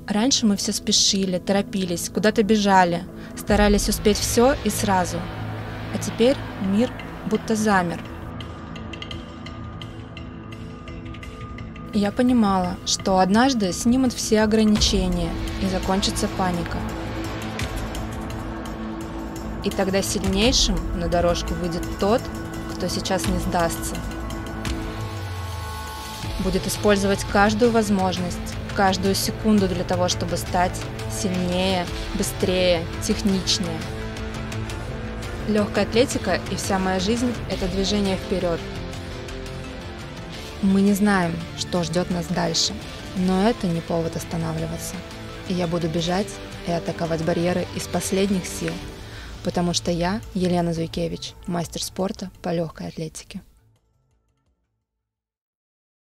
Раньше мы все спешили, торопились, куда-то бежали, старались успеть все и сразу. А теперь мир будто замер. И я понимала, что однажды снимут все ограничения и закончится паника. И тогда сильнейшим на дорожку выйдет тот, кто сейчас не сдастся. Будет использовать каждую возможность, каждую секунду для того, чтобы стать сильнее, быстрее, техничнее. Легкая атлетика и вся моя жизнь – это движение вперед. Мы не знаем, что ждет нас дальше, но это не повод останавливаться. И я буду бежать и атаковать барьеры из последних сил, потому что я, Елена Зуйкевич, мастер спорта по легкой атлетике.